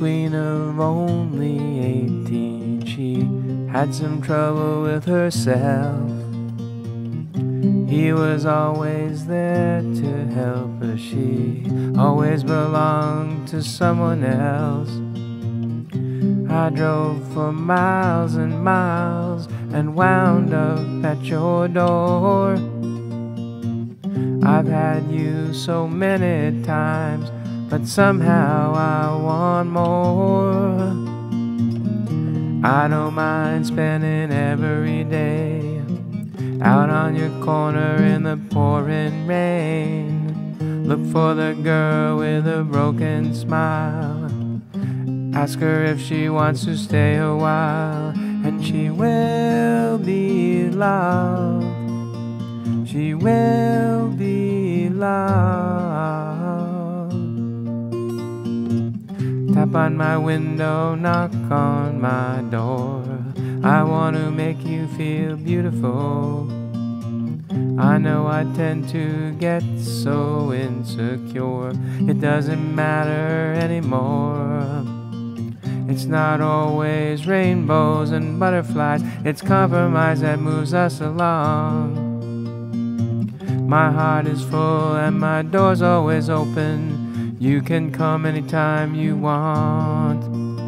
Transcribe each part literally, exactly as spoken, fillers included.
queen of only eighteen. She had some trouble with herself. He was always there to help her. She always belonged to someone else. I drove for miles and miles and wound up at your door. I've had you so many times, but somehow I want more. I don't mind spending every day out on your corner in the pouring rain. Look for the girl with a broken smile. Ask her if she wants to stay a while, and she will be loved. She will be loved. Tap on my window, knock on my door. I want to make you feel beautiful. I know I tend to get so insecure. It doesn't matter anymore. It's not always rainbows and butterflies. It's compromise that moves us along. My heart is full and my door's always open. You can come anytime you want.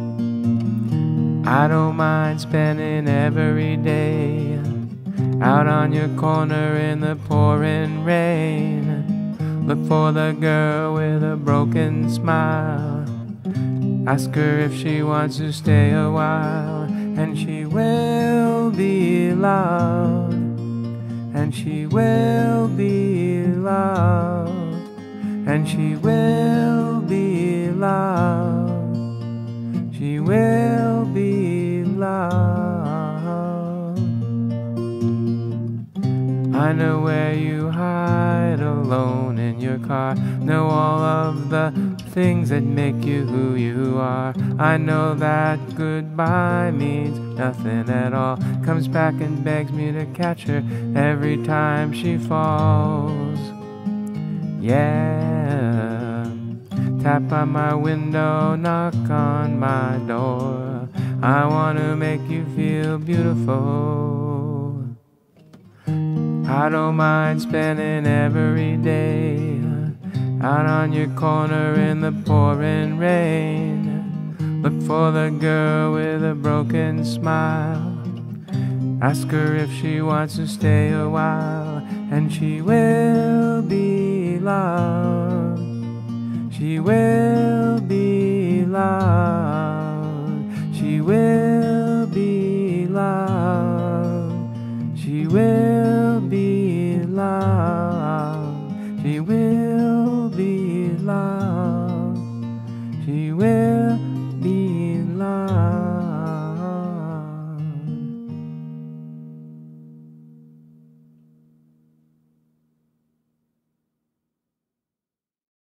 I don't mind spending every day out on your corner in the pouring rain. Look for the girl with a broken smile. Ask her if she wants to stay a while, and she will be loved. And she will be loved. And she will be loved. She will be loved. I know where you hide alone in your car. Know all of the things that make you who you are. I know that goodbye means nothing at all. Comes back and begs me to catch her every time she falls. Yeah. Tap on my window, knock on my door. I want to make you feel beautiful. I don't mind spending every day out on your corner in the pouring rain. Look for the girl with a broken smile. Ask her if she wants to stay a while, and she will be loved. She will be loved.